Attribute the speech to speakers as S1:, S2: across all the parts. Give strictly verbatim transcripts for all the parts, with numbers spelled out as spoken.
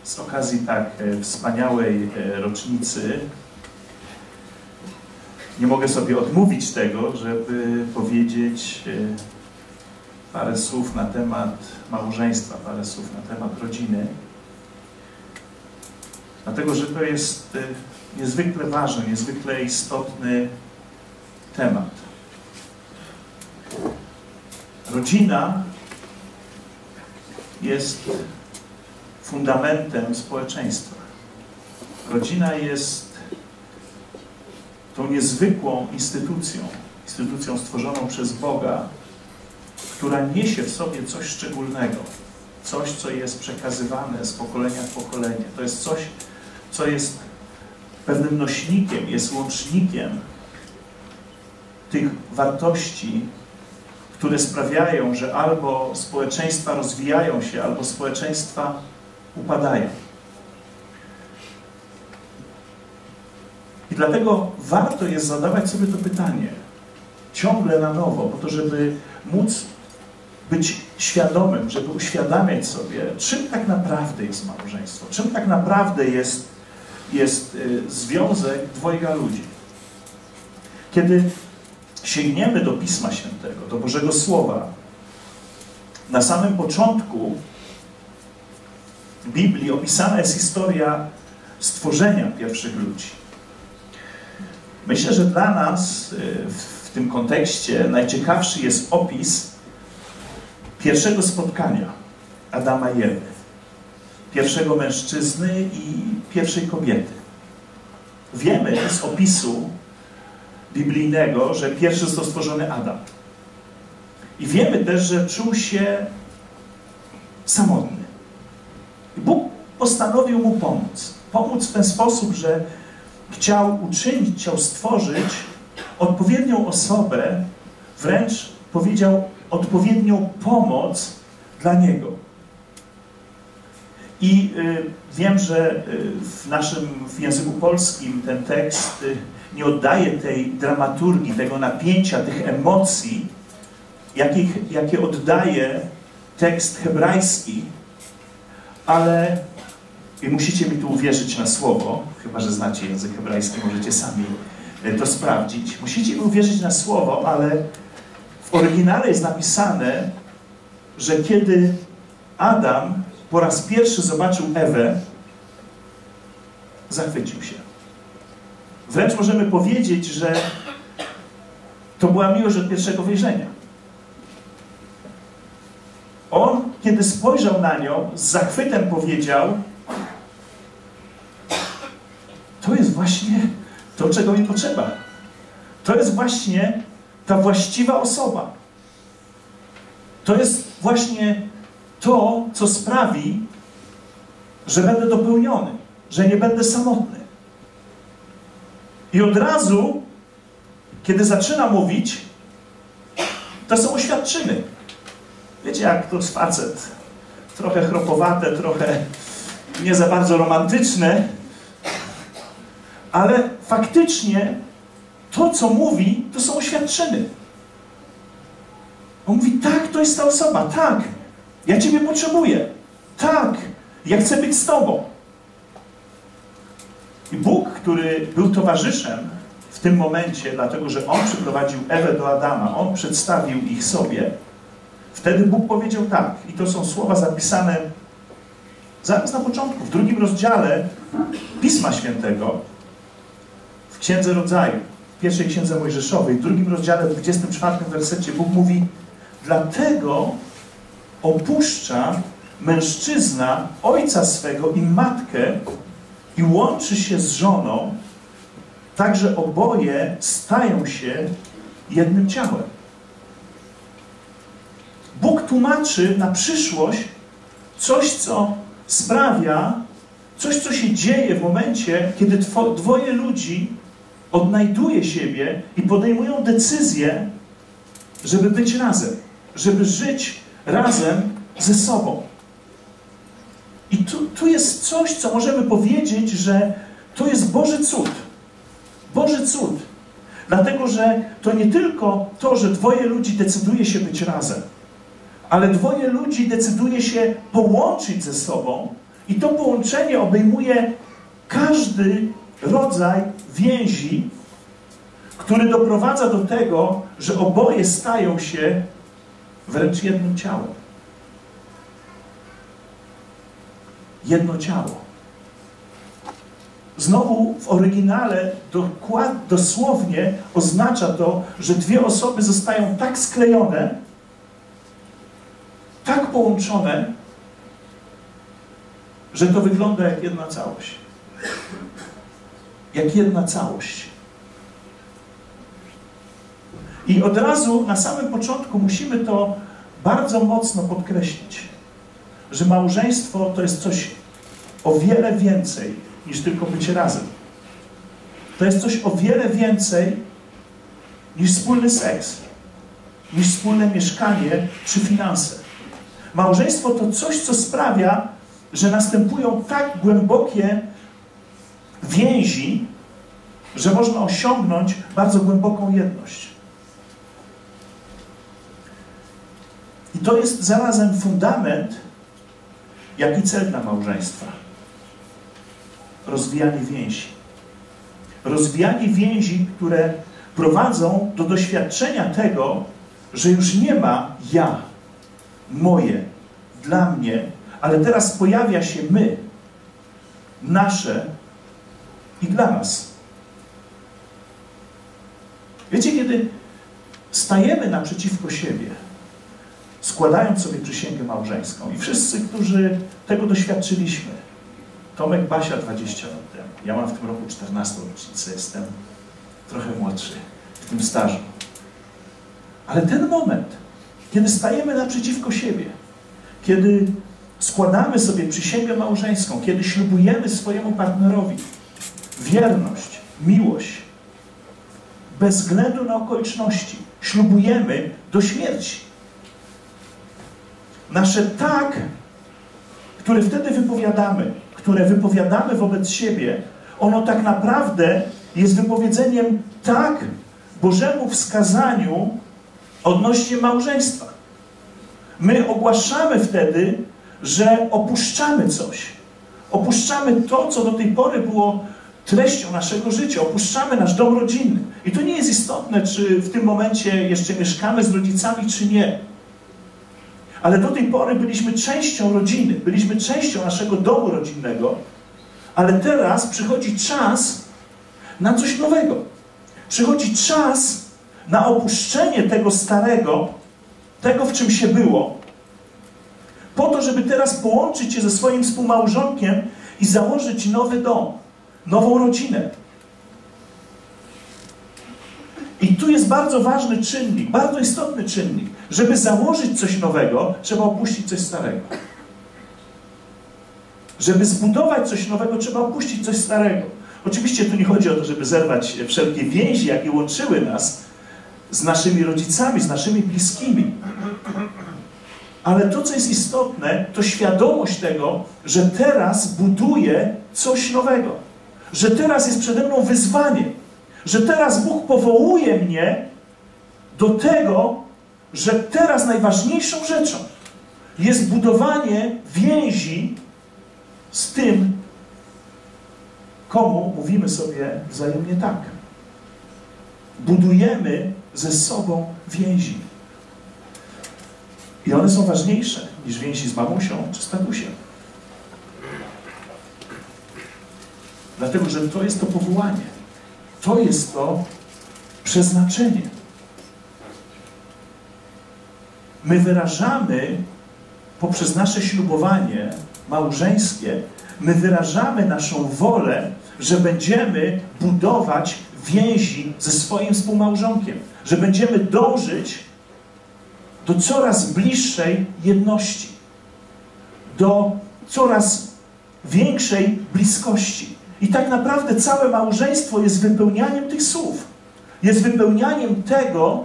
S1: z okazji tak wspaniałej rocznicy nie mogę sobie odmówić tego, żeby powiedzieć parę słów na temat małżeństwa, parę słów na temat rodziny. Dlatego, że to jest niezwykle ważny, niezwykle istotny temat. Rodzina jest fundamentem społeczeństwa. Rodzina jest tą niezwykłą instytucją, instytucją stworzoną przez Boga, która niesie w sobie coś szczególnego, coś, co jest przekazywane z pokolenia w pokolenie. To jest coś, co jest pewnym nośnikiem, jest łącznikiem tych wartości, które sprawiają, że albo społeczeństwa rozwijają się, albo społeczeństwa upadają. I dlatego warto jest zadawać sobie to pytanie ciągle na nowo, po to, żeby móc być świadomym, żeby uświadamiać sobie, czym tak naprawdę jest małżeństwo, czym tak naprawdę jest, jest y, związek dwojga ludzi. Kiedy sięgniemy do Pisma Świętego, do Bożego Słowa, na samym początku Biblii opisana jest historia stworzenia pierwszych ludzi. Myślę, że dla nas w tym kontekście najciekawszy jest opis pierwszego spotkania Adama i Ewy, pierwszego mężczyzny i pierwszej kobiety. Wiemy z opisu biblijnego, że pierwszy został stworzony Adam. I wiemy też, że czuł się samotny. I Bóg postanowił mu pomóc. Pomóc w ten sposób, że chciał uczynić, chciał stworzyć odpowiednią osobę, wręcz powiedział odpowiednią pomoc dla niego. I y, wiem, że y, w naszym w języku polskim ten tekst y, nie oddaje tej dramaturgii, tego napięcia, tych emocji, jakich, jakie oddaje tekst hebrajski, ale i musicie mi tu uwierzyć na słowo, chyba że znacie język hebrajski, możecie sami to sprawdzić. Musicie mi uwierzyć na słowo, ale w oryginale jest napisane, że kiedy Adam po raz pierwszy zobaczył Ewę, zachwycił się. Wręcz możemy powiedzieć, że to była miłość od pierwszego wejrzenia. On, kiedy spojrzał na nią, z zachwytem powiedział: to jest właśnie to, czego mi potrzeba. To jest właśnie ta właściwa osoba. To jest właśnie to, co sprawi, że będę dopełniony, że nie będę samotny. I od razu, kiedy zaczyna mówić, to są oświadczyny. Wiecie, jak to jest facet. Trochę chropowate, trochę nie za bardzo romantyczne, ale faktycznie to, co mówi, to są oświadczyny. On mówi: tak, to jest ta osoba, tak, ja Ciebie potrzebuję, tak, ja chcę być z Tobą. I Bóg, który był towarzyszem w tym momencie, dlatego że On przyprowadził Ewę do Adama, On przedstawił ich sobie, wtedy Bóg powiedział tak, i to są słowa zapisane zaraz na początku, w drugim rozdziale Pisma Świętego, w Księdze Rodzaju, w pierwszej Księdze Mojżeszowej, w drugim rozdziale, w dwudziestym czwartym wersecie, Bóg mówi: dlatego opuszcza mężczyzna ojca swego i matkę i łączy się z żoną, tak że oboje stają się jednym ciałem. Bóg tłumaczy na przyszłość coś, co sprawia, coś, co się dzieje w momencie, kiedy dwoje ludzi odnajduje siebie i podejmują decyzję, żeby być razem, żeby żyć razem ze sobą. I tu, tu jest coś, co możemy powiedzieć, że to jest Boży cud. Boży cud. Dlatego, że to nie tylko to, że dwoje ludzi decyduje się być razem, ale dwoje ludzi decyduje się połączyć ze sobą I to połączenie obejmuje każdy rodzaj więzi, który doprowadza do tego, że oboje stają się wręcz jednym ciałem. Jedno ciało. Znowu w oryginale dokład, dosłownie oznacza to, że dwie osoby zostają tak sklejone, tak połączone, że to wygląda jak jedna całość. Jak jedna całość. I od razu na samym początku musimy to bardzo mocno podkreślić, że małżeństwo to jest coś o wiele więcej niż tylko bycie razem. To jest coś o wiele więcej niż wspólny seks, niż wspólne mieszkanie czy finanse. Małżeństwo to coś, co sprawia, że następują tak głębokie więzi, że można osiągnąć bardzo głęboką jedność. I to jest zarazem fundament, jak i cel dla małżeństwa. Rozwijanie więzi. Rozwijanie więzi, które prowadzą do doświadczenia tego, że już nie ma ja, moje, dla mnie, ale teraz pojawia się my, nasze i dla nas. Wiecie, kiedy stajemy naprzeciwko siebie, składając sobie przysięgę małżeńską i wszyscy, którzy tego doświadczyliśmy, Tomek, Basia dwadzieścia lat temu, ja mam w tym roku czternastą rocznicę, jestem trochę młodszy w tym stażu. Ale ten moment, kiedy stajemy naprzeciwko siebie, kiedy składamy sobie przysięgę małżeńską, kiedy ślubujemy swojemu partnerowi wierność, miłość, bez względu na okoliczności, ślubujemy do śmierci. Nasze tak, które wtedy wypowiadamy, które wypowiadamy wobec siebie, ono tak naprawdę jest wypowiedzeniem tak Bożemu wskazaniu odnośnie małżeństwa. My ogłaszamy wtedy, że opuszczamy coś. Opuszczamy to, co do tej pory było treścią naszego życia. Opuszczamy nasz dom rodzinny. I to nie jest istotne, czy w tym momencie jeszcze mieszkamy z rodzicami, czy nie. Ale do tej pory byliśmy częścią rodziny, byliśmy częścią naszego domu rodzinnego, ale teraz przychodzi czas na coś nowego. Przychodzi czas na opuszczenie tego starego, tego, w czym się było, po to, żeby teraz połączyć się ze swoim współmałżonkiem i założyć nowy dom, nową rodzinę. I tu jest bardzo ważny czynnik, bardzo istotny czynnik. Żeby założyć coś nowego, trzeba opuścić coś starego. Żeby zbudować coś nowego, trzeba opuścić coś starego. Oczywiście tu nie chodzi o to, żeby zerwać wszelkie więzi, jakie łączyły nas z naszymi rodzicami, z naszymi bliskimi. Ale to, co jest istotne, to świadomość tego, że teraz buduję coś nowego. Że teraz jest przede mną wyzwanie. Że teraz Bóg powołuje mnie do tego, że teraz najważniejszą rzeczą jest budowanie więzi z tym, komu mówimy sobie wzajemnie tak. Budujemy ze sobą więzi. I one są ważniejsze niż więzi z mamusią czy z tatusiem. Dlatego, że to jest to powołanie. To jest to przeznaczenie. My wyrażamy poprzez nasze ślubowanie małżeńskie, my wyrażamy naszą wolę, że będziemy budować więzi ze swoim współmałżonkiem, że będziemy dążyć do coraz bliższej jedności, do coraz większej bliskości. I tak naprawdę całe małżeństwo jest wypełnianiem tych słów. Jest wypełnianiem tego,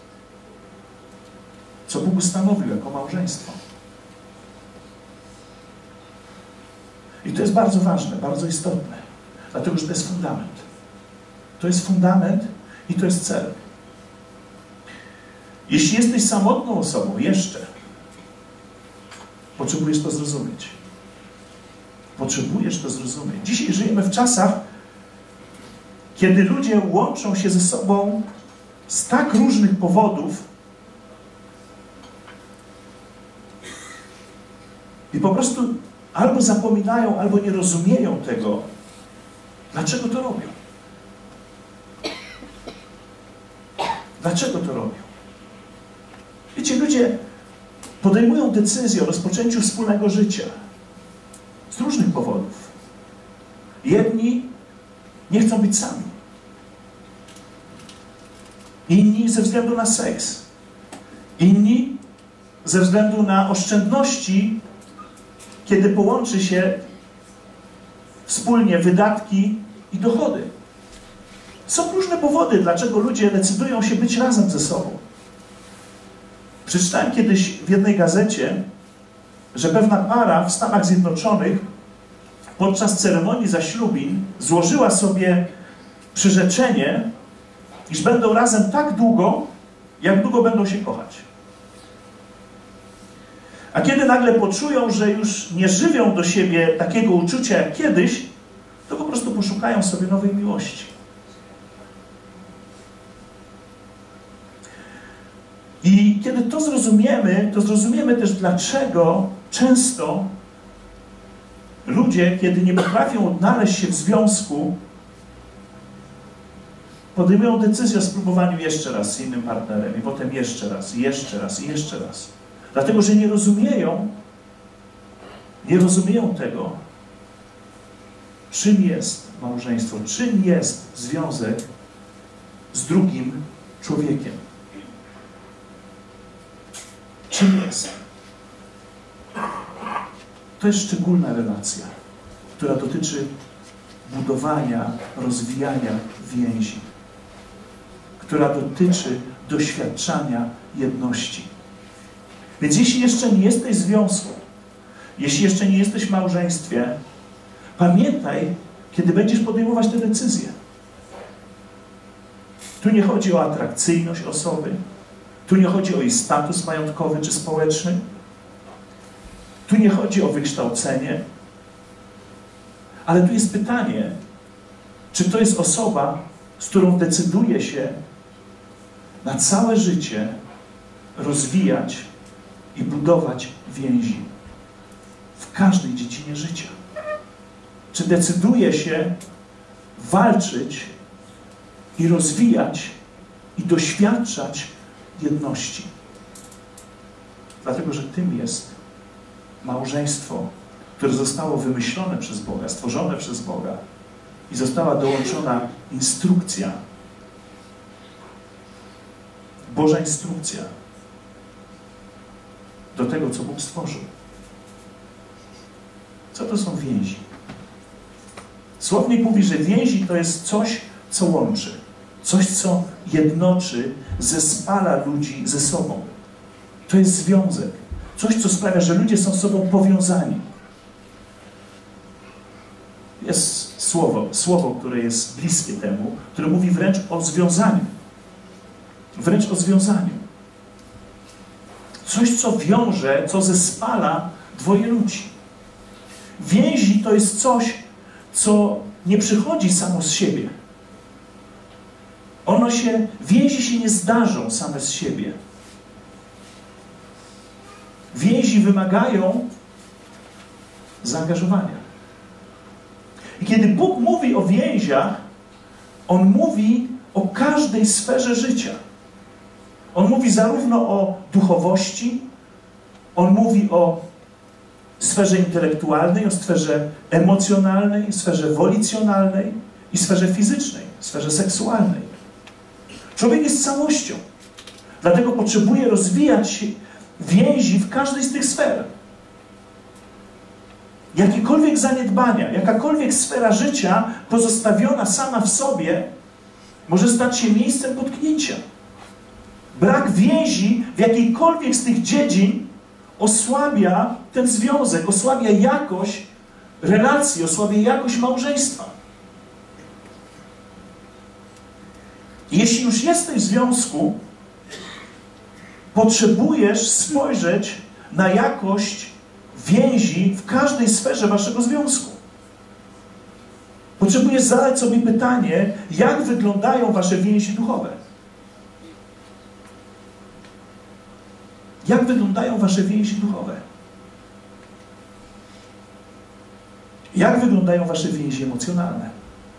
S1: co Bóg ustanowił jako małżeństwo. I to jest bardzo ważne, bardzo istotne. Dlatego, że to jest fundament. To jest fundament i to jest cel. Jeśli jesteś samotną osobą jeszcze, potrzebujesz to zrozumieć. Potrzebujesz to zrozumieć. Dzisiaj żyjemy w czasach, kiedy ludzie łączą się ze sobą z tak różnych powodów i po prostu albo zapominają, albo nie rozumieją tego, dlaczego to robią. Dlaczego to robią? Wiecie, ludzie podejmują decyzję o rozpoczęciu wspólnego życia z różnych powodów. Jedni nie chcą być sami. Inni ze względu na seks. Inni ze względu na oszczędności, kiedy połączy się wspólnie wydatki i dochody. Są różne powody, dlaczego ludzie decydują się być razem ze sobą. Przeczytałem kiedyś w jednej gazecie, że pewna para w Stanach Zjednoczonych podczas ceremonii zaślubin złożyła sobie przyrzeczenie, iż będą razem tak długo, jak długo będą się kochać. A kiedy nagle poczują, że już nie żywią do siebie takiego uczucia jak kiedyś, to po prostu poszukają sobie nowej miłości. I kiedy to zrozumiemy, to zrozumiemy też, dlaczego często ludzie, kiedy nie potrafią odnaleźć się w związku, podejmują decyzję o spróbowaniu jeszcze raz z innym partnerem i potem jeszcze raz, i jeszcze raz, i jeszcze raz. Dlatego, że nie rozumieją, nie rozumieją tego, czym jest małżeństwo, czym jest związek z drugim człowiekiem. Czym jest? To jest szczególna relacja, która dotyczy budowania, rozwijania więzi, która dotyczy doświadczania jedności. Więc jeśli jeszcze nie jesteś w związku, jeśli jeszcze nie jesteś w małżeństwie, pamiętaj, kiedy będziesz podejmować te decyzje. Tu nie chodzi o atrakcyjność osoby, tu nie chodzi o jej status majątkowy czy społeczny, tu nie chodzi o wykształcenie, ale tu jest pytanie, czy to jest osoba, z którą decyduje się na całe życie rozwijać i budować więzi w każdej dziedzinie życia. Czy decyduje się walczyć i rozwijać i doświadczać jedności. Dlatego, że tym jest małżeństwo, które zostało wymyślone przez Boga, stworzone przez Boga i została dołączona instrukcja, Boża instrukcja do tego, co Bóg stworzył. Co to są więzi? Słownik mówi, że więzi to jest coś, co łączy. Coś, co jednoczy, zespala ludzi ze sobą. To jest związek. Coś, co sprawia, że ludzie są z sobą powiązani. Jest słowo, słowo, które jest bliskie temu, które mówi wręcz o związaniu. Wręcz o związaniu. Coś, co wiąże, co zespala dwoje ludzi. Więzi to jest coś, co nie przychodzi samo z siebie. Ono się, więzi się nie zdarzą same z siebie. Więzi wymagają zaangażowania. I kiedy Bóg mówi o więziach, On mówi o każdej sferze życia. On mówi zarówno o duchowości, On mówi o sferze intelektualnej, o sferze emocjonalnej, sferze wolicjonalnej i sferze fizycznej, sferze seksualnej. Człowiek jest całością. Dlatego potrzebuje rozwijać więzi w każdej z tych sfer. Jakiekolwiek zaniedbania, jakakolwiek sfera życia pozostawiona sama w sobie może stać się miejscem potknięcia. Brak więzi w jakiejkolwiek z tych dziedzin osłabia ten związek, osłabia jakość relacji, osłabia jakość małżeństwa. Jeśli już jesteś w związku, potrzebujesz spojrzeć na jakość więzi w każdej sferze waszego związku. Potrzebujesz zadać sobie pytanie, jak wyglądają wasze więzi duchowe. Jak wyglądają wasze więzi duchowe? Jak wyglądają wasze więzi emocjonalne?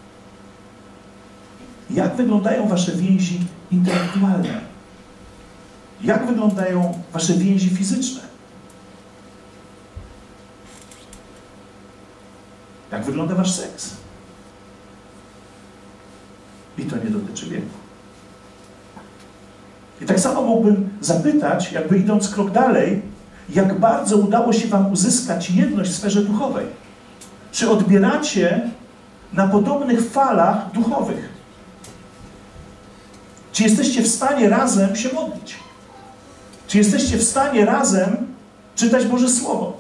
S1: Jak wyglądają wasze więzi intelektualne? Jak wyglądają wasze więzi fizyczne? Jak wygląda wasz seks? I to nie dotyczy wieku. I tak samo mógłbym zapytać, jakby idąc krok dalej, jak bardzo udało się wam uzyskać jedność w sferze duchowej? Czy odbieracie na podobnych falach duchowych? Czy jesteście w stanie razem się modlić? Czy jesteście w stanie razem czytać Boże Słowo?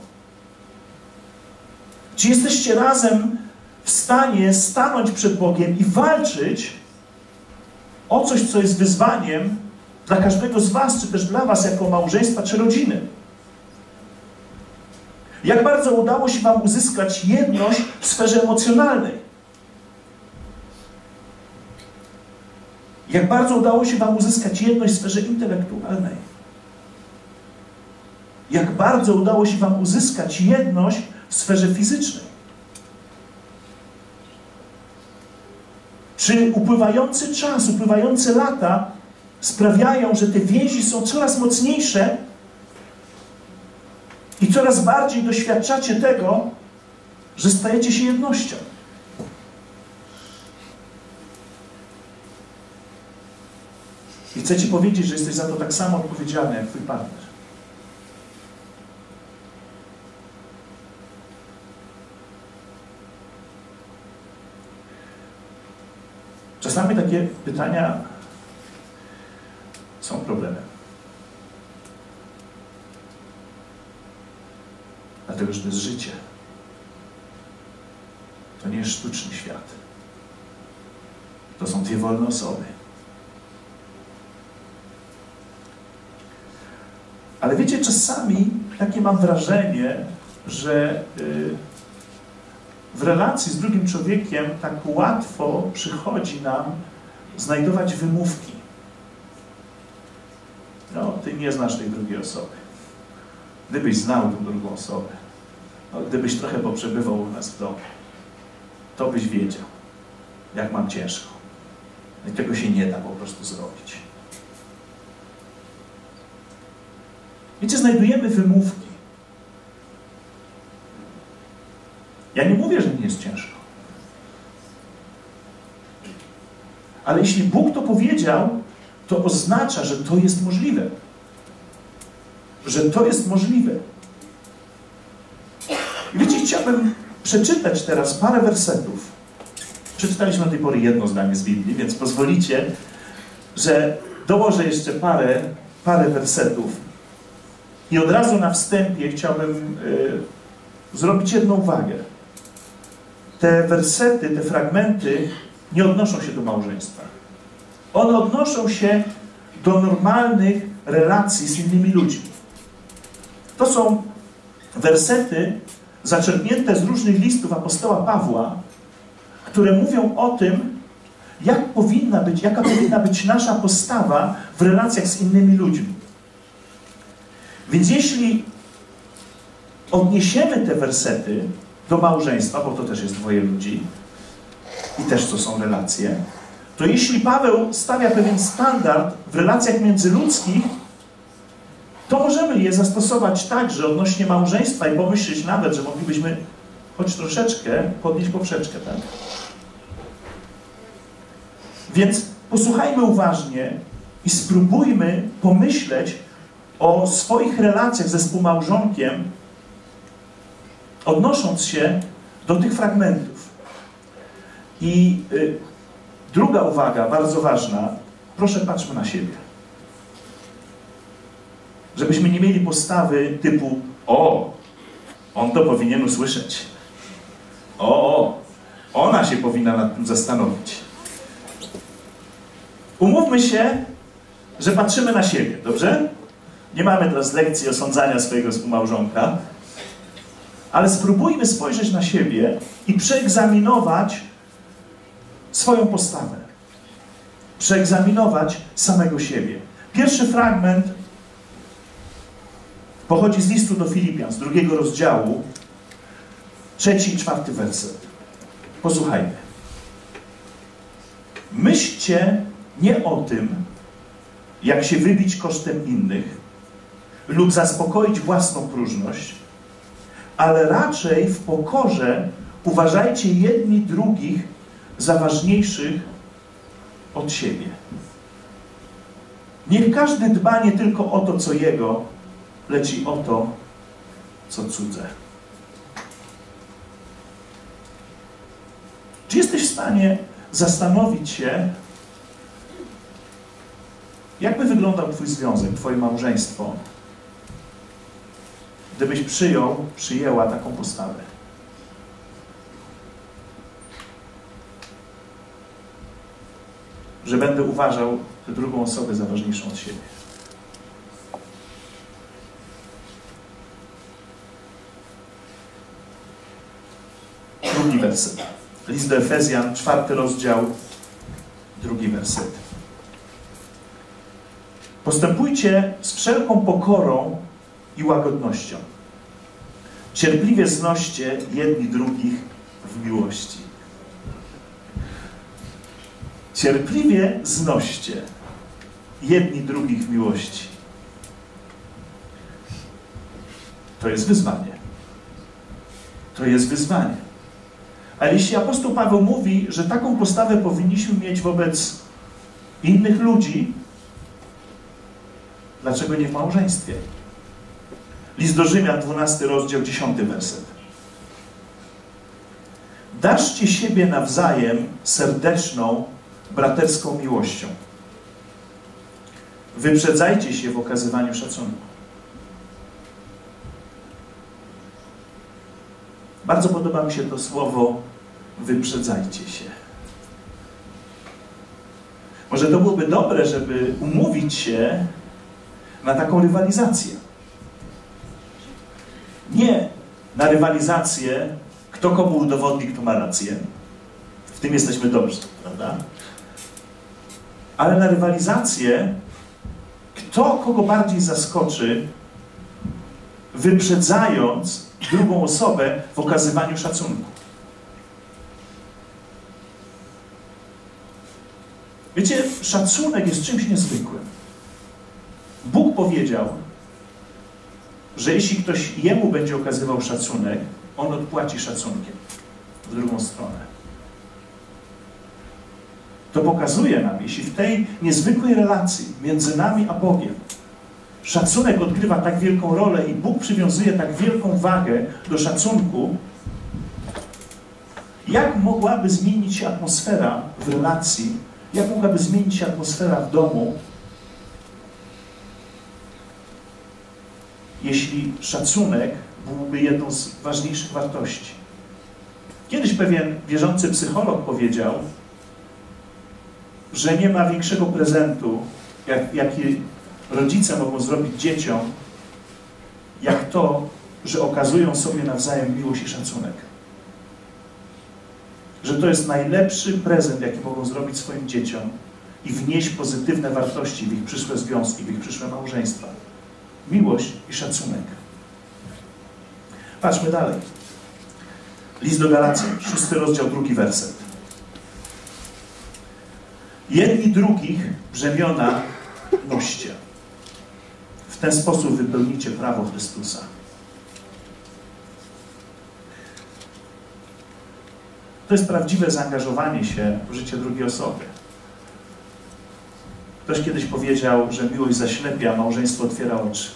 S1: Czy jesteście razem w stanie stanąć przed Bogiem i walczyć o coś, co jest wyzwaniem dla każdego z was, czy też dla was jako małżeństwa, czy rodziny? Jak bardzo udało się wam uzyskać jedność w sferze emocjonalnej? Jak bardzo udało się wam uzyskać jedność w sferze intelektualnej? Jak bardzo udało się wam uzyskać jedność w sferze fizycznej? Czy upływający czas, upływające lata sprawiają, że te więzi są coraz mocniejsze i coraz bardziej doświadczacie tego, że stajecie się jednością? I chcę ci powiedzieć, że jesteś za to tak samo odpowiedzialny jak twój partner. Czasami takie pytania są problemem. Dlatego, że to jest życie. To nie jest sztuczny świat. To są dwie wolne osoby. Ale wiecie, czasami takie mam wrażenie, że w relacji z drugim człowiekiem tak łatwo przychodzi nam znajdować wymówki. No, ty nie znasz tej drugiej osoby. Gdybyś znał tę drugą osobę, no, gdybyś trochę poprzebywał u nas w domu, to byś wiedział, jak mam ciężko. I tego się nie da po prostu zrobić. Wiecie, znajdujemy wymówki. Ja nie mówię, że mi jest ciężko. Ale jeśli Bóg to powiedział, to oznacza, że to jest możliwe. Że to jest możliwe. I wiecie, chciałbym przeczytać teraz parę wersetów. Przeczytaliśmy do tej pory jedno zdanie z Biblii, więc pozwolicie, że dołożę jeszcze parę, parę wersetów. I od razu na wstępie chciałbym y, zrobić jedną uwagę. Te wersety, te fragmenty nie odnoszą się do małżeństwa. One odnoszą się do normalnych relacji z innymi ludźmi. To są wersety zaczerpnięte z różnych listów apostoła Pawła, które mówią o tym, jak powinna być, jaka powinna być nasza postawa w relacjach z innymi ludźmi. Więc jeśli odniesiemy te wersety do małżeństwa, bo to też jest dwoje ludzi i też to są relacje, to jeśli Paweł stawia pewien standard w relacjach międzyludzkich, to możemy je zastosować także odnośnie małżeństwa i pomyśleć nawet, że moglibyśmy choć troszeczkę podnieść poprzeczkę, tak? Więc posłuchajmy uważnie i spróbujmy pomyśleć o swoich relacjach ze współmałżonkiem, odnosząc się do tych fragmentów. I y, druga uwaga, bardzo ważna, proszę patrzmy na siebie. Żebyśmy nie mieli postawy typu o, on to powinien usłyszeć. O, ona się powinna nad tym zastanowić. Umówmy się, że patrzymy na siebie, dobrze? Nie mamy teraz lekcji osądzania swojego współmałżonka, ale spróbujmy spojrzeć na siebie i przeegzaminować swoją postawę, przeegzaminować samego siebie. Pierwszy fragment pochodzi z listu do Filipian, z drugiego rozdziału, trzeci i czwarty werset. Posłuchajmy. Myślcie nie o tym, jak się wybić kosztem innych lub zaspokoić własną próżność, ale raczej w pokorze uważajcie jedni drugich za ważniejszych od siebie. Niech każdy dba nie tylko o to, co jego, lecz i o to, co cudze. Czy jesteś w stanie zastanowić się, jak by wyglądał twój związek, twoje małżeństwo, gdybyś przyjął, przyjęła taką postawę? Że będę uważał tę drugą osobę za ważniejszą od siebie. Drugi werset. List do Efezjan, czwarty rozdział, drugi werset. Postępujcie z wszelką pokorą i łagodnością. Cierpliwie znoście jedni drugich w miłości. Cierpliwie znoście jedni drugich w miłości. To jest wyzwanie. To jest wyzwanie. Ale jeśli apostoł Paweł mówi, że taką postawę powinniśmy mieć wobec innych ludzi, dlaczego nie w małżeństwie? List do Rzymian, dwunasty rozdział, dziesiąty werset. Darzcie siebie nawzajem serdeczną, braterską miłością. Wyprzedzajcie się w okazywaniu szacunku. Bardzo podoba mi się to słowo wyprzedzajcie się. Może to byłoby dobre, żeby umówić się na taką rywalizację. Nie na rywalizację, kto komu udowodni, kto ma rację. W tym jesteśmy dobrzy, prawda? Ale na rywalizację, kto kogo bardziej zaskoczy, wyprzedzając drugą osobę w okazywaniu szacunku. Wiecie, szacunek jest czymś niezwykłym. Bóg powiedział, że jeśli ktoś jemu będzie okazywał szacunek, on odpłaci szacunkiem w drugą stronę. To pokazuje nam, jeśli w tej niezwykłej relacji między nami a Bogiem szacunek odgrywa tak wielką rolę i Bóg przywiązuje tak wielką wagę do szacunku, jak mogłaby zmienić się atmosfera w relacji, jak mogłaby zmienić się atmosfera w domu, jeśli szacunek byłby jedną z ważniejszych wartości. Kiedyś pewien wierzący psycholog powiedział, że nie ma większego prezentu, jak, jaki rodzice mogą zrobić dzieciom, jak to, że okazują sobie nawzajem miłość i szacunek. Że to jest najlepszy prezent, jaki mogą zrobić swoim dzieciom i wnieść pozytywne wartości w ich przyszłe związki, w ich przyszłe małżeństwa. Miłość i szacunek. Patrzmy dalej. List do Galacjan, szósty rozdział, drugi werset. Jedni drugich brzemiona noście. W ten sposób wypełnicie prawo Chrystusa. To jest prawdziwe zaangażowanie się w życie drugiej osoby. Ktoś kiedyś powiedział, że miłość zaślepia, a małżeństwo otwiera oczy.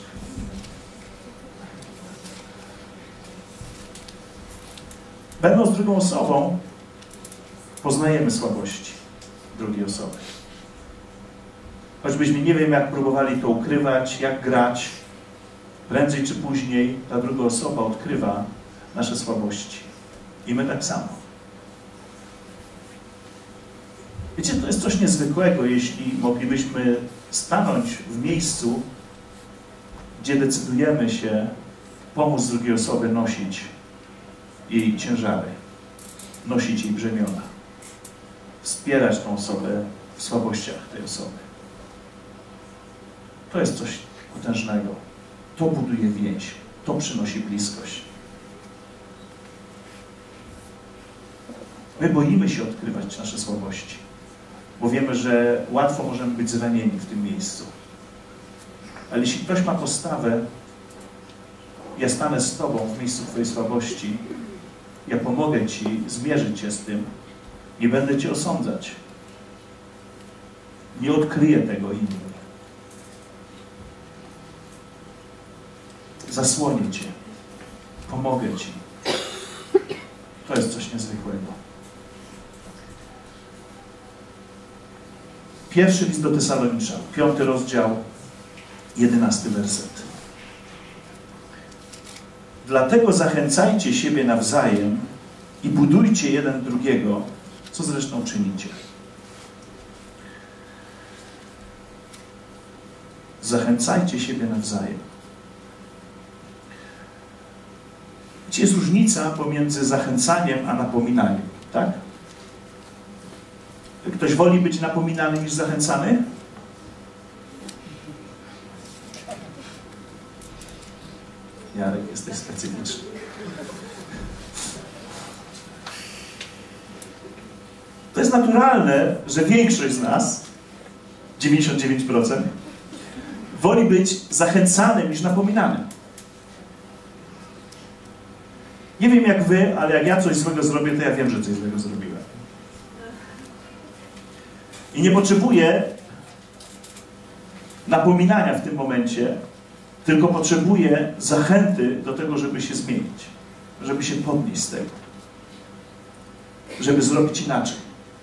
S1: Będąc drugą osobą, poznajemy słabości drugiej osoby. Choćbyśmy nie wiem, jak próbowali to ukrywać, jak grać, prędzej czy później ta druga osoba odkrywa nasze słabości. I my tak samo. Wiecie, to jest coś niezwykłego, jeśli moglibyśmy stanąć w miejscu, gdzie decydujemy się pomóc drugiej osobie nosić jej ciężary, nosić jej brzemiona. wspierać tą osobę w słabościach tej osoby. To jest coś potężnego. To buduje więź. To przynosi bliskość. My boimy się odkrywać nasze słabości, bo wiemy, że łatwo możemy być zranieni w tym miejscu. Ale jeśli ktoś ma postawę, ja stanę z Tobą w miejscu Twojej słabości, ja pomogę Ci zmierzyć się z tym, nie będę Cię osądzać. Nie odkryję tego innym. Zasłonię Cię. Pomogę Ci. To jest coś niezwykłego. Pierwszy list do Tesaloniczan, piąty rozdział, jedenasty werset. Dlatego zachęcajcie siebie nawzajem i budujcie jeden drugiego, co zresztą czynicie. Zachęcajcie siebie nawzajem. Gdzie jest różnica pomiędzy zachęcaniem a napominaniem, tak? Ktoś woli być napominany niż zachęcany? Jarek, jesteś specyficzny. To jest naturalne, że większość z nas, dziewięćdziesiąt dziewięć procent, woli być zachęcanym niż napominanym. Nie wiem jak wy, ale jak ja coś złego zrobię, to ja wiem, że coś złego zrobiłem. I nie potrzebuję napominania w tym momencie, tylko potrzebuję zachęty do tego, żeby się zmienić, żeby się podnieść z tego, żeby zrobić inaczej.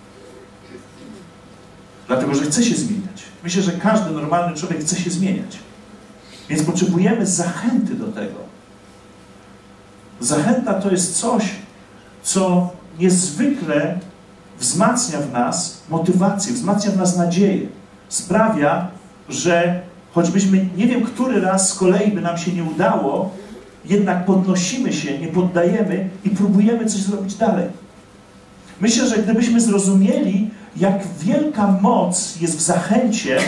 S1: Dlatego, że chce się zmieniać. Myślę, że każdy normalny człowiek chce się zmieniać. Więc potrzebujemy zachęty do tego. Zachęta to jest coś, co niezwykle wzmacnia w nas motywację, wzmacnia w nas nadzieję. Sprawia, że choćbyśmy nie wiem, który raz z kolei by nam się nie udało, jednak podnosimy się, nie poddajemy i próbujemy coś zrobić dalej. Myślę, że gdybyśmy zrozumieli, jak wielka moc jest w zachęcie,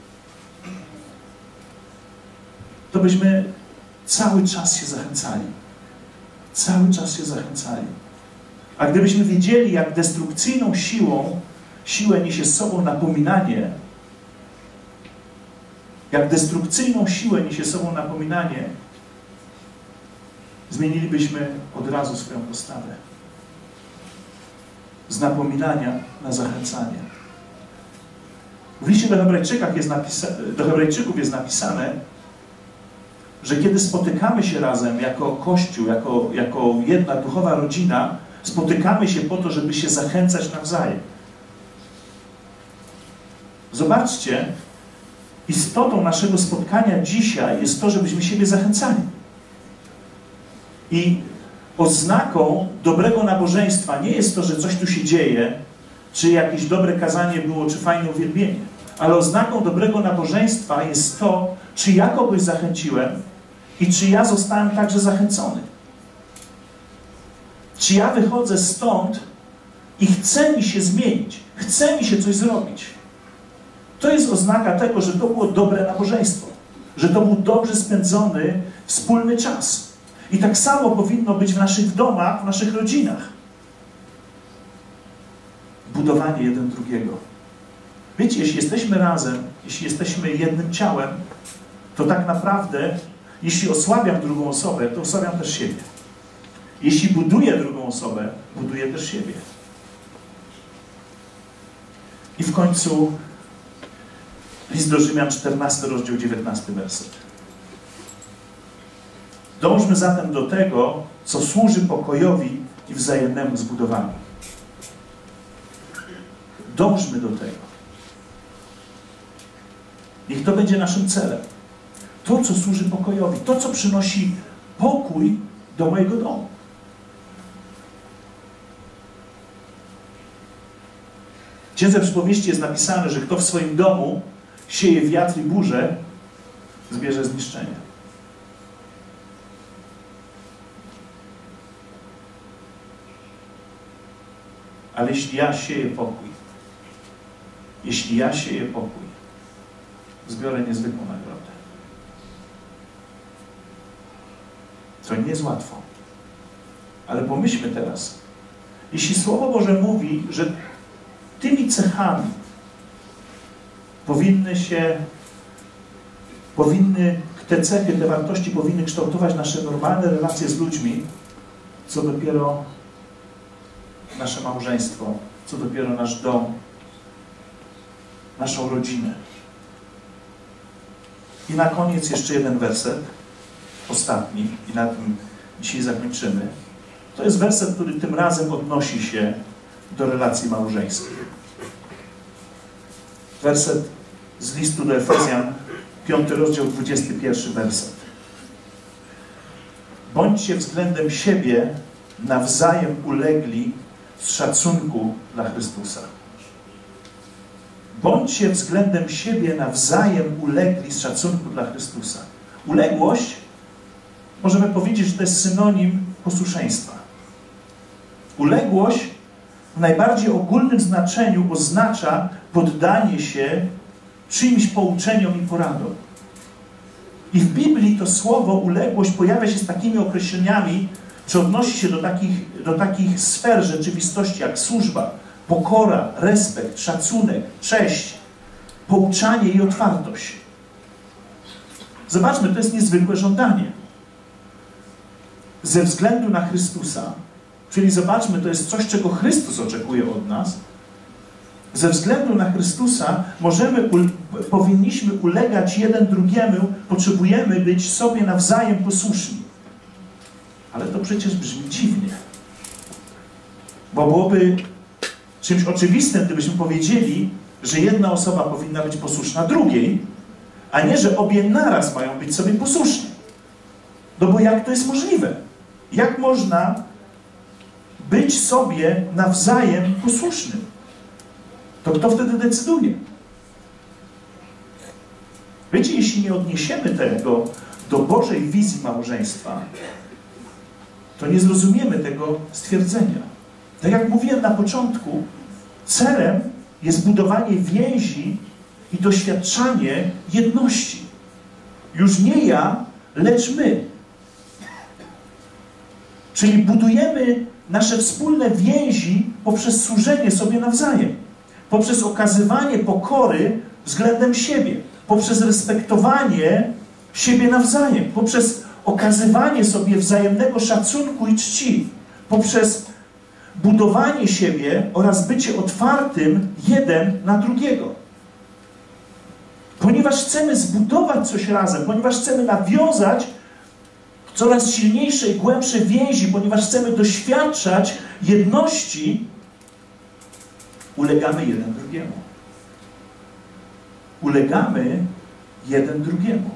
S1: to byśmy cały czas się zachęcali. Cały czas się zachęcali. A gdybyśmy wiedzieli, jak destrukcyjną siłą siłę niesie z sobą napominanie, jak destrukcyjną siłę niesie z sobą napominanie, zmienilibyśmy od razu swoją postawę. Z napominania na zachęcanie. W liście do Hebrajczyków jest napisane, do Hebrajczyków jest napisane, że kiedy spotykamy się razem jako Kościół, jako, jako jedna duchowa rodzina, spotykamy się po to, żeby się zachęcać nawzajem. Zobaczcie, istotą naszego spotkania dzisiaj jest to, żebyśmy siebie zachęcali. I oznaką dobrego nabożeństwa nie jest to, że coś tu się dzieje, czy jakieś dobre kazanie było, czy fajne uwielbienie. Ale oznaką dobrego nabożeństwa jest to, czy ja kogoś zachęciłem i czy ja zostałem także zachęcony. Czy ja wychodzę stąd i chce mi się zmienić, chce mi się coś zrobić. To jest oznaka tego, że to było dobre nabożeństwo, że to był dobrze spędzony wspólny czas. I tak samo powinno być w naszych domach, w naszych rodzinach. Budowanie jeden drugiego. Wiecie, jeśli jesteśmy razem, jeśli jesteśmy jednym ciałem, to tak naprawdę, jeśli osłabiam drugą osobę, to osłabiam też siebie. Jeśli buduję drugą osobę, buduję też siebie. I w końcu list do Rzymian, czternasty rozdział, dziewiętnasty werset. Dążmy zatem do tego, co służy pokojowi i wzajemnemu zbudowaniu. Dążmy do tego. Niech to będzie naszym celem. To, co służy pokojowi. To, co przynosi pokój do mojego domu. W Księdze Przypowieści jest napisane, że kto w swoim domu sieje wiatr i burzę, zbierze zniszczenie. Ale jeśli ja sieję pokój, Jeśli ja sieję pokój, zbiorę niezwykłą nagrodę. To nie jest łatwo. Ale pomyślmy teraz. Jeśli Słowo Boże mówi, że tymi cechami powinny się, powinny, te cechy, te wartości powinny kształtować nasze normalne relacje z ludźmi, co dopiero nasze małżeństwo, co dopiero nasz dom, naszą rodzinę. I na koniec jeszcze jeden werset, ostatni, i na tym dzisiaj zakończymy. To jest werset, który tym razem odnosi się do relacji małżeńskich. Werset z listu do Efezjan, piąty rozdział, dwudziesty pierwszy werset. Bądźcie względem siebie nawzajem ulegli z szacunku dla Chrystusa. Bądźcie względem siebie nawzajem ulegli z szacunku dla Chrystusa. Uległość, możemy powiedzieć, że to jest synonim posłuszeństwa. Uległość w najbardziej ogólnym znaczeniu oznacza poddanie się czyimś pouczeniom i poradom. I w Biblii to słowo uległość pojawia się z takimi określeniami, czy odnosi się do takich, do takich sfer rzeczywistości jak służba, pokora, respekt, szacunek, cześć, pouczanie i otwartość. Zobaczmy, to jest niezwykłe żądanie. Ze względu na Chrystusa, czyli zobaczmy, to jest coś, czego Chrystus oczekuje od nas. Ze względu na Chrystusa możemy, powinniśmy ulegać jeden drugiemu, potrzebujemy być sobie nawzajem posłuszni. Ale to przecież brzmi dziwnie. Bo byłoby czymś oczywistym, gdybyśmy powiedzieli, że jedna osoba powinna być posłuszna drugiej, a nie, że obie naraz mają być sobie posłuszni. No bo jak to jest możliwe? Jak można być sobie nawzajem posłusznym? To kto wtedy decyduje? Wiecie, jeśli nie odniesiemy tego do Bożej wizji małżeństwa, to nie zrozumiemy tego stwierdzenia. Tak jak mówiłem na początku, celem jest budowanie więzi i doświadczanie jedności. Już nie ja, lecz my. Czyli budujemy nasze wspólne więzi poprzez służenie sobie nawzajem, poprzez okazywanie pokory względem siebie, poprzez respektowanie siebie nawzajem, poprzez okazywanie sobie wzajemnego szacunku i czci, poprzez budowanie siebie oraz bycie otwartym jeden na drugiego. Ponieważ chcemy zbudować coś razem, ponieważ chcemy nawiązać coraz silniejsze i głębsze więzi, ponieważ chcemy doświadczać jedności, ulegamy jeden drugiemu. Ulegamy jeden drugiemu.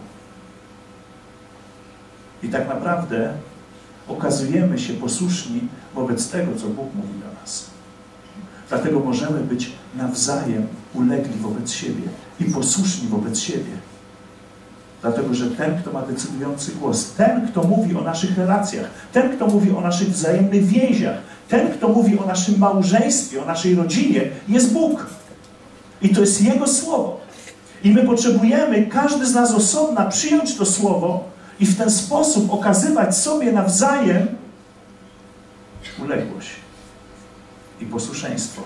S1: I tak naprawdę okazujemy się posłuszni wobec tego, co Bóg mówi do nas. Dlatego możemy być nawzajem ulegli wobec siebie i posłuszni wobec siebie. Dlatego, że ten, kto ma decydujący głos, ten, kto mówi o naszych relacjach, ten, kto mówi o naszych wzajemnych więziach, ten, kto mówi o naszym małżeństwie, o naszej rodzinie, jest Bóg. I to jest Jego Słowo. I my potrzebujemy, każdy z nas osobna, przyjąć to Słowo i w ten sposób okazywać sobie nawzajem uległość i posłuszeństwo.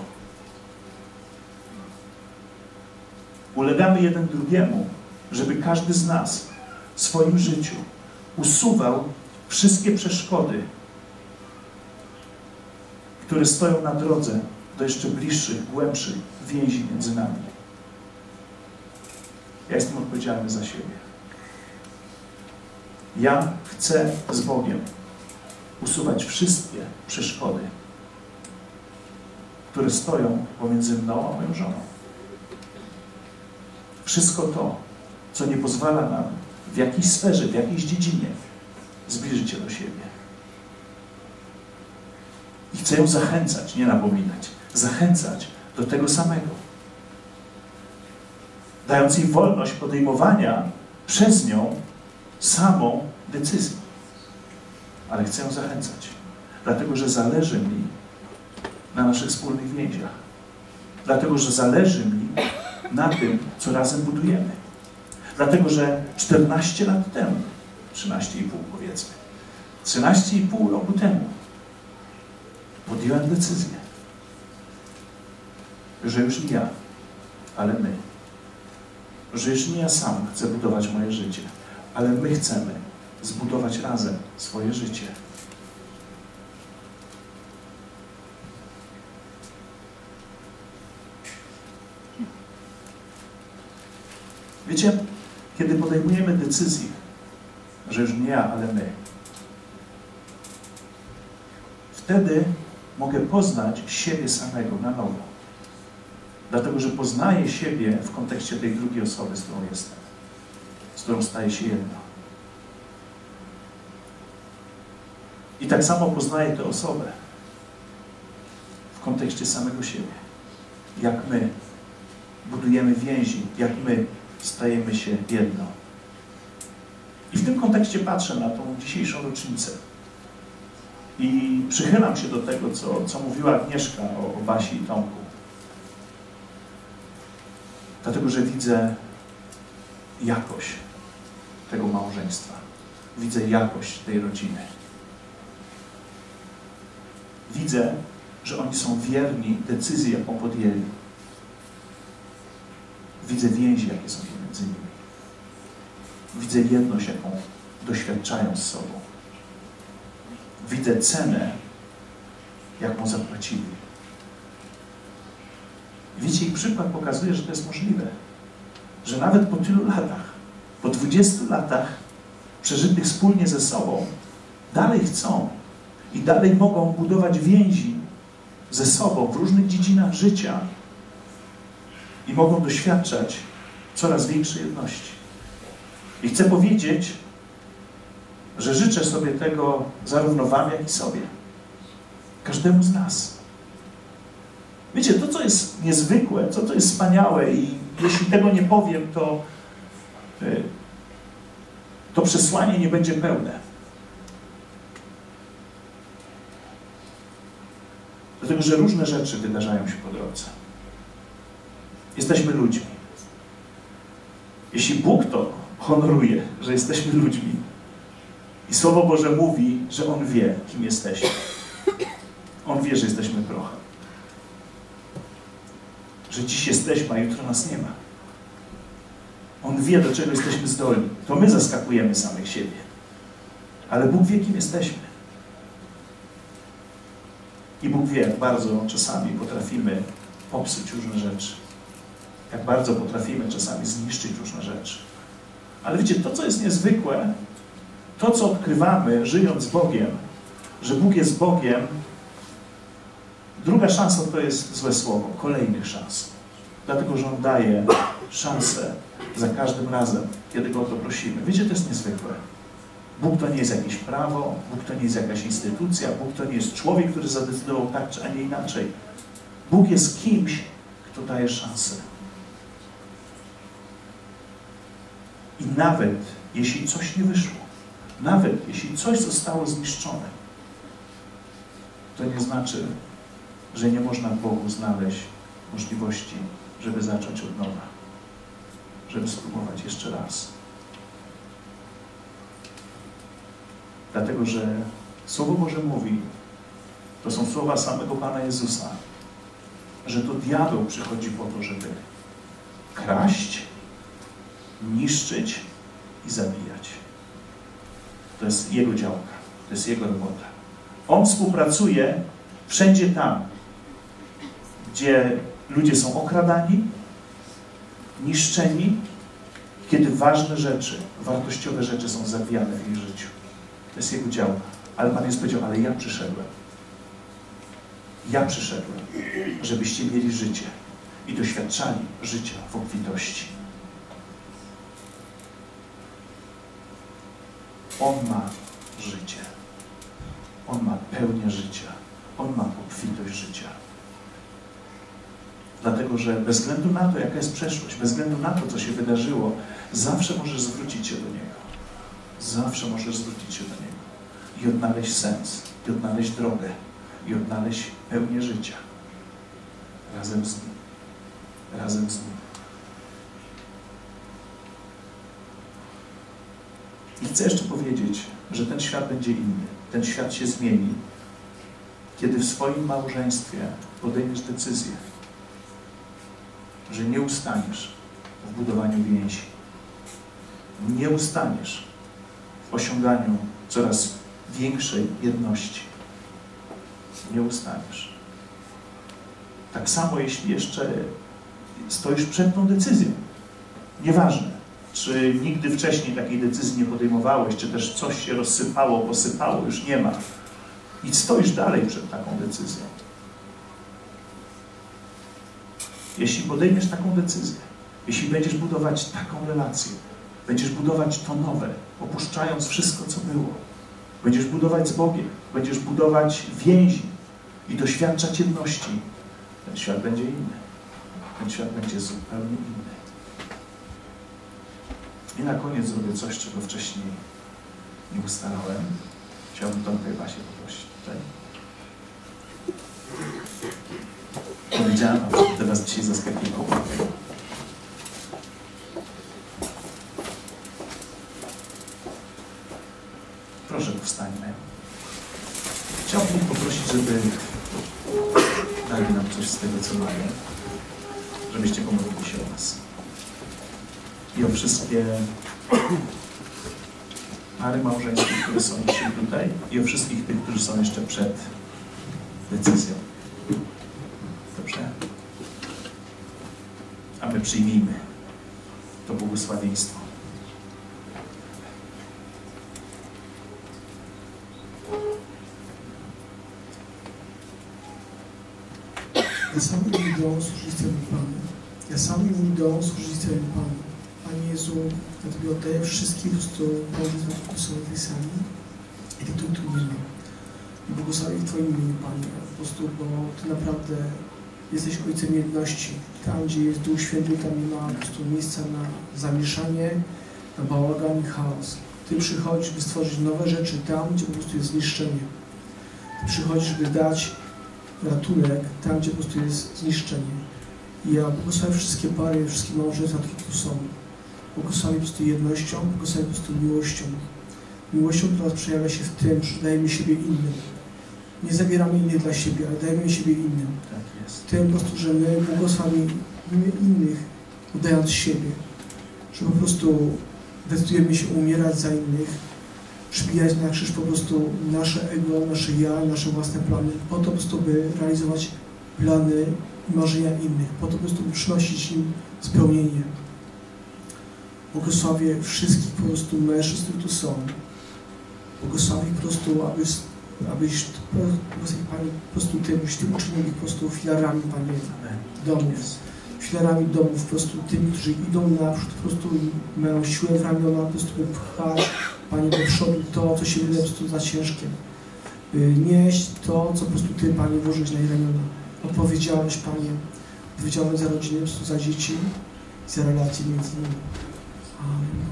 S1: Ulegamy jeden drugiemu, żeby każdy z nas w swoim życiu usuwał wszystkie przeszkody, które stoją na drodze do jeszcze bliższych, głębszych więzi między nami. Ja jestem odpowiedzialny za siebie. Ja chcę z Bogiem usuwać wszystkie przeszkody, które stoją pomiędzy mną a moją żoną. Wszystko to, co nie pozwala nam w jakiejś sferze, w jakiejś dziedzinie zbliżyć się do siebie. I chcę ją zachęcać, nie napominać, zachęcać do tego samego. Dając jej wolność podejmowania przez nią samą decyzji. Ale chcę ją zachęcać, dlatego że zależy mi na naszych wspólnych więziach. Dlatego że zależy mi na tym, co razem budujemy. Dlatego, że czternaście lat temu, trzynaście i pół powiedzmy, trzynaście i pół roku temu podjąłem decyzję, że już nie ja, ale my. Że już nie ja sam chcę budować moje życie, ale my chcemy zbudować razem swoje życie. Wiecie, kiedy podejmujemy decyzję, że już nie ja, ale my, wtedy mogę poznać siebie samego na nowo. Dlatego, że poznaję siebie w kontekście tej drugiej osoby, z którą jestem, z którą staję się jedno. I tak samo poznaję tę osobę w kontekście samego siebie. Jak my budujemy więzi, jak my stajemy się jedno. I w tym kontekście patrzę na tą dzisiejszą rocznicę. I przychylam się do tego, co, co mówiła Agnieszka o, o Basi i Tomku. Dlatego, że widzę jakość tego małżeństwa. Widzę jakość tej rodziny. Widzę, że oni są wierni decyzji, jaką podjęli. Widzę więzi, jakie są między nimi. Widzę jedność, jaką doświadczają z sobą. Widzę cenę, jaką zapłacili. Wiecie, ich przykład pokazuje, że to jest możliwe. Że nawet po tylu latach, po dwudziestu latach przeżytych wspólnie ze sobą, dalej chcą i dalej mogą budować więzi ze sobą w różnych dziedzinach życia i mogą doświadczać coraz większej jedności. I chcę powiedzieć, że życzę sobie tego zarówno wam, jak i sobie. Każdemu z nas. Wiecie, to, co jest niezwykłe, to, co jest wspaniałe i jeśli tego nie powiem, to to przesłanie nie będzie pełne. Dlatego, że różne rzeczy wydarzają się po drodze. Jesteśmy ludźmi. Jeśli Bóg to honoruje, że jesteśmy ludźmi i Słowo Boże mówi, że On wie, kim jesteśmy. On wie, że jesteśmy prochem. Że dziś jesteśmy, a jutro nas nie ma. On wie, do czego jesteśmy zdolni. To my zaskakujemy samych siebie. Ale Bóg wie, kim jesteśmy. I Bóg wie, jak bardzo czasami potrafimy popsuć różne rzeczy. Jak bardzo potrafimy czasami zniszczyć różne rzeczy. Ale wiecie, to, co jest niezwykłe, to, co odkrywamy, żyjąc z Bogiem, że Bóg jest Bogiem, druga szansa to jest złe słowo, kolejnych szans. Dlatego, że On daje szansę za każdym razem, kiedy Go o to prosimy. Wiecie, to jest niezwykłe. Bóg to nie jest jakieś prawo, Bóg to nie jest jakaś instytucja, Bóg to nie jest człowiek, który zadecydował tak, czy a nie inaczej. Bóg jest kimś, kto daje szansę. I nawet jeśli coś nie wyszło, nawet jeśli coś zostało zniszczone, to nie znaczy, że nie można w Bogu znaleźć możliwości, żeby zacząć od nowa, żeby spróbować jeszcze raz. Dlatego, że Słowo Boże mówi, to są słowa samego Pana Jezusa, że to diabeł przychodzi po to, żeby kraść, niszczyć i zabijać. To jest jego działka, to jest jego robota. On współpracuje wszędzie tam, gdzie ludzie są okradani, niszczeni, kiedy ważne rzeczy, wartościowe rzeczy są zabijane w ich życiu. To jest jego działka. Ale Pan Jezus powiedział, ale ja przyszedłem. Ja przyszedłem, żebyście mieli życie i doświadczali życia w obfitości. On ma życie. On ma pełnię życia. On ma obfitość życia. Dlatego, że bez względu na to, jaka jest przeszłość, bez względu na to, co się wydarzyło, zawsze możesz zwrócić się do Niego. Zawsze możesz zwrócić się do Niego. I odnaleźć sens, i odnaleźć drogę, i odnaleźć pełnię życia. Razem z Nim. Razem z Nim. I chcę jeszcze powiedzieć, że ten świat będzie inny. Ten świat się zmieni, kiedy w swoim małżeństwie podejmiesz decyzję, że nie ustaniesz w budowaniu więzi. Nie ustaniesz w osiąganiu coraz większej jedności. Nie ustaniesz. Tak samo, jeśli jeszcze stoisz przed tą decyzją. Nieważne, czy nigdy wcześniej takiej decyzji nie podejmowałeś, czy też coś się rozsypało, posypało, już nie ma. I stoisz dalej przed taką decyzją. Jeśli podejmiesz taką decyzję, jeśli będziesz budować taką relację, będziesz budować to nowe, opuszczając wszystko, co było, będziesz budować z Bogiem, będziesz budować więzi i doświadczać jedności, ten świat będzie inny. Ten świat będzie zupełnie inny. I na koniec zrobię coś, czego wcześniej nie ustalałem. Chciałbym Tomka i Basię poprosić tutaj. Powiedziałem, a teraz dzisiaj zaskakiwał. Proszę, powstańmy. Chciałbym poprosić, żeby dali nam coś z tego, co mają, żebyście pomodlili się o nas. I o wszystkie pary małżeńskie, które są dzisiaj tutaj, i o wszystkich tych, którzy są jeszcze przed decyzją. Dobrze? A my przyjmijmy to błogosławieństwo.
S2: Ja sam i mój dom służyć Twojemu Panu. Ja sam i mój dom służyć Twojemu Panu. Panie Jezu, ja Tobie oddaję wszystkich po prostu małżeństwa, które są w tej sali i tych, których tu nie ma. I błogosławię w Twoim imieniu, Panie, po prostu, bo Ty naprawdę jesteś Ojcem jedności. Tam, gdzie jest Duch Święty, tam nie ma po prostu miejsca na zamieszanie, na bałagan i chaos. Ty przychodzisz, by stworzyć nowe rzeczy tam, gdzie po prostu jest zniszczenie. Ty przychodzisz, by dać ratunek tam, gdzie po prostu jest zniszczenie. I ja błogosławię wszystkie pary, wszystkie małżeństwa, które tu są. Błogosławię po prostu jednością, błogosławię po prostu miłością. Miłością, która przejawia się w tym, że dajemy siebie innym. Nie zabieramy innych dla siebie, ale dajemy siebie innym.
S1: Tak jest.
S2: Tym po prostu, że my błogosławimy innych, oddając siebie. Że po prostu decydujemy się umierać za innych, przybijać na krzyż po prostu nasze ego, nasze ja, nasze własne plany, po to po prostu, by realizować plany i marzenia innych, po to po prostu, by przynosić im spełnienie. Błogosławię wszystkich po prostu mężczyzn, którzy tu są. Błogosławię po prostu, abyś, abyś Panie, po prostu Ty, byś Ty uczynił ich po prostu filarami, Panie, domów. Filarami domów, po prostu tymi, którzy idą naprzód, po prostu mają siłę w ramiona, po prostu by pchać, Panie, do przodu to, co się wydaje po prostu za ciężkie. By nieść to, co po prostu Ty, Panie, włożyłeś na ich ramiona. Odpowiedzialność, Panie, odpowiedzialność za rodzinę, po prostu za dzieci i za relacje między nimi. Amen.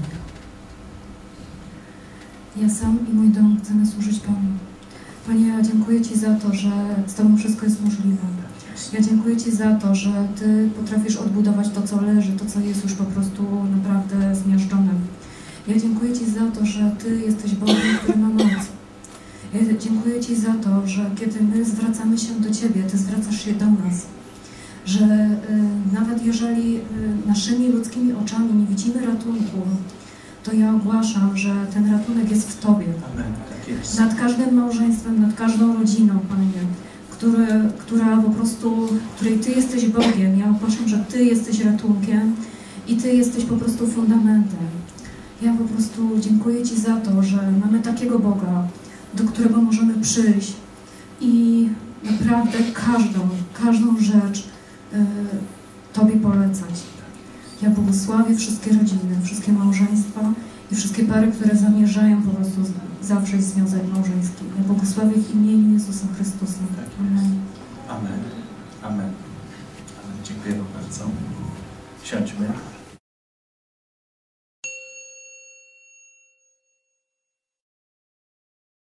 S3: Ja sam i mój dom chcemy służyć Panu. Panie, ja dziękuję Ci za to, że z Tobą wszystko jest możliwe. Ja dziękuję Ci za to, że Ty potrafisz odbudować to, co leży, to, co jest już po prostu naprawdę zmiażdżone. Ja dziękuję Ci za to, że Ty jesteś Bogiem, który ma moc. Ja dziękuję Ci za to, że kiedy my zwracamy się do Ciebie, Ty zwracasz się do nas. Że y, nawet jeżeli y, naszymi ludzkimi oczami nie widzimy ratunku, to ja ogłaszam, że ten ratunek jest w Tobie.
S1: Amen. Tak jest.
S3: Nad każdym małżeństwem, nad każdą rodziną, Panie, który, która po prostu, której Ty jesteś Bogiem. Ja ogłaszam, że Ty jesteś ratunkiem i Ty jesteś po prostu fundamentem. Ja po prostu dziękuję Ci za to, że mamy takiego Boga, do którego możemy przyjść i naprawdę każdą, każdą rzecz y, Tobie polecać. Ja błogosławię wszystkie rodziny, wszystkie małżeństwa i wszystkie pary, które zamierzają po prostu zawrzeć związek małżeński. Ja błogosławię w imieniu Jezusa Chrystusa. Amen.
S1: Amen. Amen. Amen. Dziękujemy bardzo. Siądźmy.